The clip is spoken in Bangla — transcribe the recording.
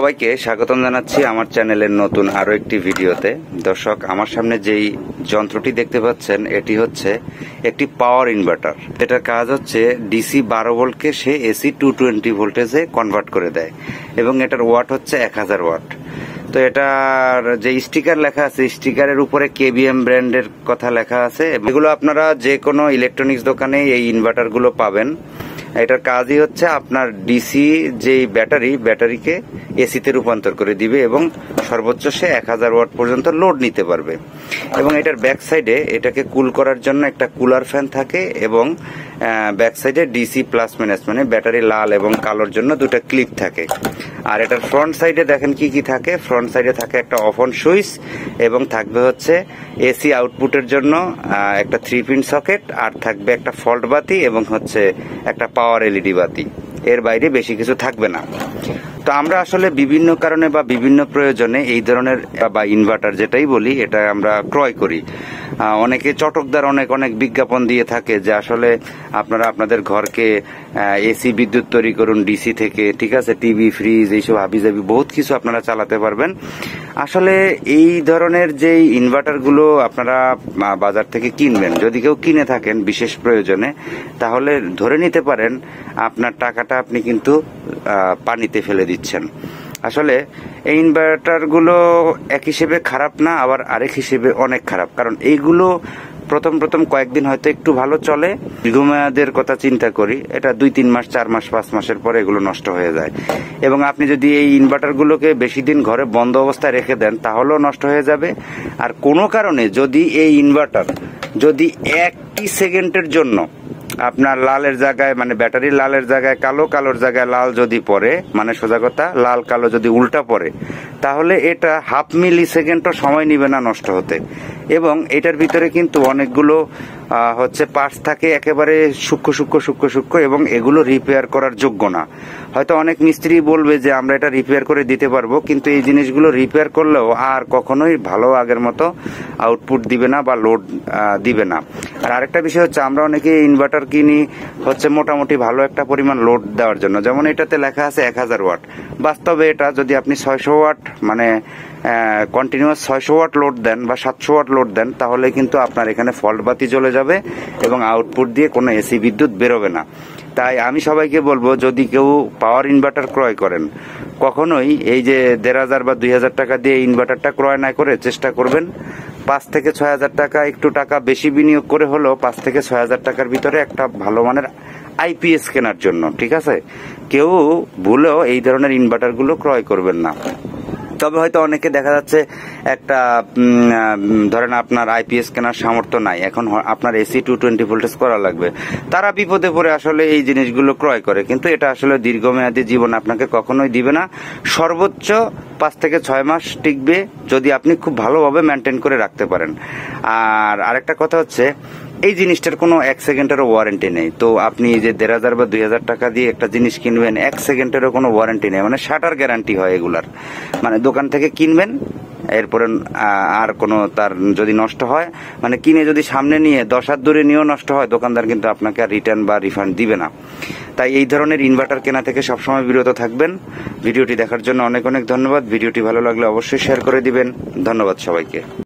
সবাইকে স্বাগতম জানাচ্ছি আমার চ্যানেলের নতুন আরো একটি ভিডিওতে। দর্শক, আমার সামনে যেই যন্ত্রটি দেখতে পাচ্ছেন এটি হচ্ছে একটি পাওয়ার ইনভার্টার। এটার কাজ হচ্ছে ডিসি 12 ভোল্টকে সে এসি 220 ভোল্টেজে কনভার্ট করে দেয় এবং এটার ওয়াট হচ্ছে 1000 ওয়াট। তো এটার যে স্টিকার লেখা আছে, স্টিকারের উপরে কেবিএম ব্র্যান্ডের কথা লেখা আছে। এগুলো আপনারা যে কোনো ইলেকট্রনিক্স দোকানে এই ইনভার্টার গুলো পাবেন। এটার কাজই হচ্ছে আপনার ডিসি যে ব্যাটারিকে এসিতে রূপান্তর করে দিবে এবং সর্বোচ্চ সে 1000 ওয়াট পর্যন্ত লোড নিতে পারবে। এবং এটার ব্যাক সাইডে এটাকে কুল করার জন্য একটা কুলার ফ্যান থাকে এবং ব্যাক সাইডে ডিসি প্লাস মাইনাস মানে ব্যাটারি লাল এবং কালোর জন্য দুটো ক্লিপ থাকে। আর এটার ফ্রন্ট সাইডে দেখেন কি কি থাকে। ফ্রন্ট সাইডে থাকে একটা অফ অন সুইচ এবং থাকবে হচ্ছে এসি আউটপুটের জন্য একটা 3-পিন সকেট, আর থাকবে একটা ফল্ট বাতি এবং হচ্ছে একটা পাওয়ার এলইডি বাতি। এর বাইরে বেশি কিছু থাকবে না। তো আমরা আসলে বিভিন্ন কারণে বা বিভিন্ন প্রয়োজনে এই ধরনের বা ইনভার্টার যেটাই বলি এটা আমরা ক্রয় করি। অনেকে চটকদার অনেক বিজ্ঞাপন দিয়ে থাকে যে আসলে আপনারা আপনাদের ঘরকে এসি বিদ্যুৎ তৈরি করুন ডিসি থেকে, ঠিক আছে, টিভি ফ্রিজ এইসব হাবিজাবি বহুত কিছু আপনারা চালাতে পারবেন। আসলে এই ধরনের যে ইনভার্টার গুলো আপনারা বাজার থেকে কিনবেন, যদি কেউ কিনে থাকেন বিশেষ প্রয়োজনে, তাহলে ধরে নিতে পারেন আপনার টাকাটা আপনি কিন্তু পানিতে ফেলে দিচ্ছেন। আসলে এই ইনভার্টার গুলো এক হিসেবে খারাপ না, আবার আরেক হিসেবে অনেক খারাপ। কারণ এইগুলো প্রথম কয়েকদিন হয়তো একটু ভালো চলে, দীর্ঘমেয়াদের কথা চিন্তা করি, এটা 2-3 মাস 4 মাস 5 মাসের পরে এগুলো নষ্ট হয়ে যায়। এবং আপনি যদি এই ইনভার্টার গুলোকে বেশি দিন ঘরে বন্ধ অবস্থায় রেখে দেন তাহলেও নষ্ট হয়ে যাবে। আর কোনো কারণে যদি এই ইনভার্টার যদি 1 সেকেন্ডের জন্য আপনার লালের জায়গায় মানে ব্যাটারির লালের জায়গায় কালো, কালোর জায়গায় লাল যদি পড়ে, মানে সোজা কথা লাল কালো যদি উল্টা পড়ে, তাহলে এটা 1/2 মিলি সেকেন্ডও সময় নিবে না নষ্ট হতে। এবং এটার ভিতরে কিন্তু অনেকগুলো হচ্ছে পার্টস থাকে একেবারে সূক্ষ্ম এবং এগুলো রিপেয়ার করার যোগ্য না। হয়তো অনেক মিস্ত্রি বলবে যে আমরা এটা রিপেয়ার করে দিতে পারবো, কিন্তু এই জিনিসগুলো রিপেয়ার করলেও আর কখনোই ভালো আগের মতো আউটপুট দিবে না বা লোড দিবে না। আর আরেকটা বিষয় হচ্ছে আমরা অনেকে ইনভার্টার কিনি হচ্ছে মোটামুটি ভালো একটা পরিমাণ লোড দেওয়ার জন্য, যেমন এটাতে লেখা আছে 1000 ওয়াট। বাস্তবে এটা যদি আপনি 600 ওয়াট মানে কন্টিনিউয়াস 600 ওয়াট লোড দেন বা 700 ওয়াট লোড দেন, তাহলে কিন্তু আপনার এখানে ফল্ট বাতি জ্বলে যাবে এবং আউটপুট দিয়ে কোনো এসি বিদ্যুৎ বেরোবে না। তাই আমি সবাইকে বলবো, যদি কেউ পাওয়ার ইনভার্টার ক্রয় করেন, কখনোই এই যে 1500 বা 2000 টাকা দিয়ে ইনভার্টারটা ক্রয় না করে চেষ্টা করবেন 5 থেকে 6000 টাকা, একটু টাকা বেশি বিনিয়োগ করে হলেও 5 থেকে 6000 টাকার ভিতরে একটা ভালো মানের আইপিএস কেনার জন্য, ঠিক আছে? কেউ ভুলেও এই ধরনের ইনভার্টার গুলো ক্রয় করবেন না। তবে হয়তো অনেকে দেখা যাচ্ছে একটা ধরেন আপনার আইপিএস কেনার সামর্থ্য নাই, এখন আপনার এসি 220 ভোল্টেজ করা লাগবে, তারা বিপদে পড়ে আসলে এই জিনিসগুলো ক্রয় করে। কিন্তু এটা আসলে দীর্ঘমেয়াদী জীবন আপনাকে কখনোই দিবে না। সর্বোচ্চ 5 থেকে 6 মাস টিকবে যদি আপনি খুব ভালোভাবে মেনটেন করে রাখতে পারেন। আর আরেকটা কথা হচ্ছে এই জিনিসটার কোনো 1 সেকেন্ডেরও ওয়ারেন্টি নেই। তো আপনি যে 1500 বা 2000 টাকা দিয়ে একটা জিনিস কিনবেন, 1 সেকেন্ডেরও কোনো ওয়ারেন্টি নেই, মানে শাটার গ্যারান্টি হয় এগুলার। মানে দোকান থেকে কিনবেন, এরপরে আর কোনো তার যদি নষ্ট হয়, মানে কিনে যদি সামনে নিয়ে 10 হাত দূরে নিয়েও নষ্ট হয়, দোকানদার কিন্তু আপনাকে আর রিটার্ন বা রিফান্ড দিবে না। তাই এই ধরনের ইনভার্টার কেনা থেকে সবসময় বিরত থাকবেন। ভিডিওটি দেখার জন্য অনেক ধন্যবাদ। ভিডিওটি ভালো লাগলে অবশ্যই শেয়ার করে দিবেন। ধন্যবাদ সবাইকে।